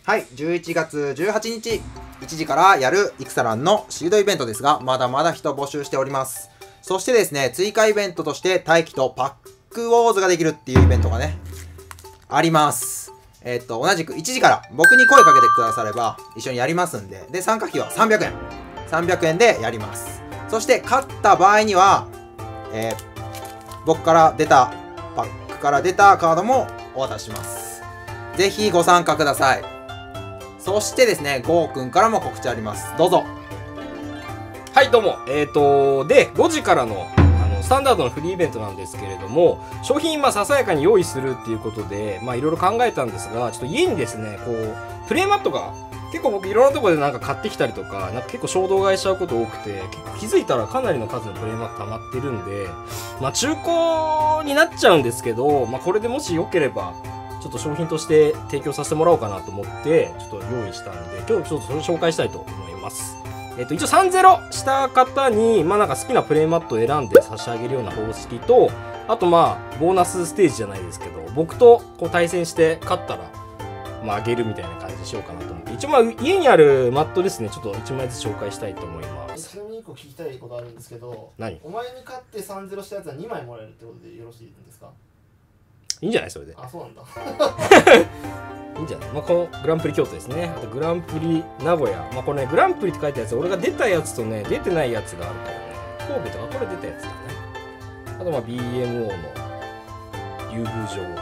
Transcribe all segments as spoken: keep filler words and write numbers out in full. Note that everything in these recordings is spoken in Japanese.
はい、じゅういちがつじゅうはちにちいちじからやるイクサランのシールドイベントですが、まだまだ人募集しております。そしてですね、追加イベントとして大輝とパックウォーズができるっていうイベントがね、あります。えっと、同じくいちじから僕に声かけてくだされば一緒にやりますんで、で、参加費はさんびゃくえん。さんびゃくえんでやります。そして勝った場合には、えー、僕から出た、パックから出たカードもお渡しします。ぜひご参加ください。そしてですね、ゴーくんからも告知あります。どうぞ。 はい、どうも。えっと、で、ごじからの、あの、スタンダードのフリーイベントなんですけれども、商品、まあ、ささやかに用意するっていうことで、まあ、いろいろ考えたんですが、ちょっと家にですね、こう、プレイマットが、結構僕いろんなところでなんか買ってきたりとか、なんか結構衝動買いしちゃうこと多くて、結構気づいたらかなりの数のプレイマット溜まってるんで、まあ、中古になっちゃうんですけど、まあ、これでもしよければ、ちょっと商品として提供させてもらおうかなと思って、ちょっと用意したんで、今日ちょっとそれを紹介したいと思います。えっと、一応さんたいゼロした方に、まあなんか好きなプレイマットを選んで差し上げるような方式と、あとまあ、ボーナスステージじゃないですけど、僕とこう対戦して勝ったら、まああげるみたいな感じにしようかなと思って、一応まあ家にあるマットですね、ちょっといちまいずつ紹介したいと思います。 ちなみにいっこ聞きたいことあるんですけど、 何？ お前に勝ってさんたいゼロしたやつはにまいもらえるってことでよろしいんですか？ いいんじゃないそれで。 あ、そうなんだ。 いいんじゃない、まあ、このグランプリ京都ですね。あとグランプリ名古屋。まあ、これね、グランプリって書いたやつ、俺が出たやつとね、出てないやつがあるからね。神戸とかこれ出たやつだね。あとまあ ビーエムオー の竜宮城。そうだね。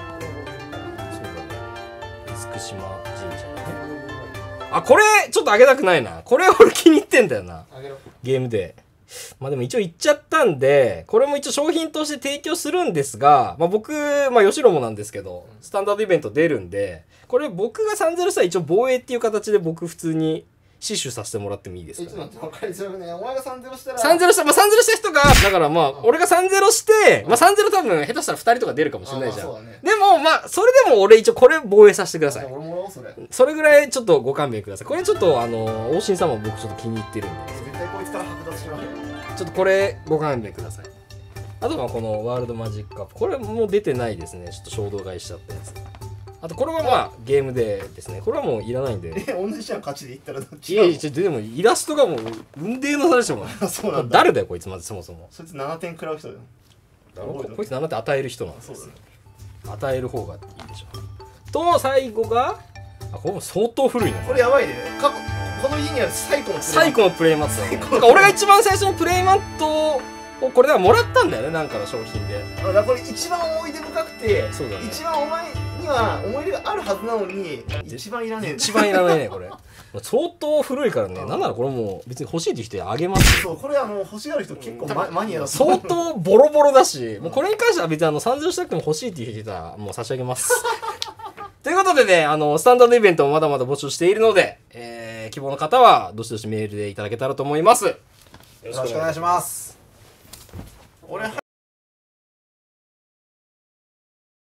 厳島神社だね。あ、これ、ちょっとあげたくないな。これ俺気に入ってんだよな。 あげろ。 ゲームで。まあでも一応言っちゃったんで、これも一応商品として提供するんですが、まあ僕、まあ吉野もなんですけど、スタンダードイベント出るんで、これ僕がさんたいゼロしたら一応防衛っていう形で僕普通に死守させてもらってもいいですえ、 かね。 ちょっと待って、分かりづらくね。お前がさんたいゼロしたら。 さんたいゼロした、まあさんたいゼロした人が、だからまあ、俺がさんたいゼロして、まあさんたいゼロ多分下手したらふたりとか出るかもしれないじゃん。 あまあそうだね。 でもまあ、それでも俺一応これ防衛させてください。 俺もらおう、それ。 それぐらいちょっとご勘弁ください。これちょっとあの、王神様僕ちょっと気に入ってるんで。 絶対こいつから剥奪しろ。 ちょっとこれご勘弁ください。あとはこのワールドマジックカップ。これもう出てないですね。ちょっと衝動買いしちゃったやつ。あとこれはまあゲームでですね。これはもういらないんで。 え、同じじゃん、勝ちで言ったらどっちいやいや、ちょっとでもイラストがもう運命の差でしょ。 あ、そうなんだ。 誰だよこいつまずそもそも。 そいつななてん食らう人だよ。 だろこいつななてん与える人なんですよ。 そうだね。 与える方がいいでしょ。と最後が、あ、これも相当古いな。 これやばいね。過去、この家にある最古のプレイ最古のプレイマットだね。だから俺が一番最初にプレイマットをこれではもらったんだよね、なんかの商品で。 あ、だからこれ一番思い出深くて、 そうだね。 一番お前には思い出があるはずなのに、一番いらねえ。 一番いらないね、これ。相当古いからね。なんならこれもう別に欲しいって人あげますよ。そう、これあの、欲しがる人結構ママニアだと相当ボロボロだし、もうこれに関しては別にあの、さんたいゼロしたくても欲しいっていう人いたらもう差し上げます。ということでね、あの、スタンダードイベントもまだまだ募集しているので、えー、希望の方はどしどしメールでいただけたらと思います。よよろしくお願いします。 俺入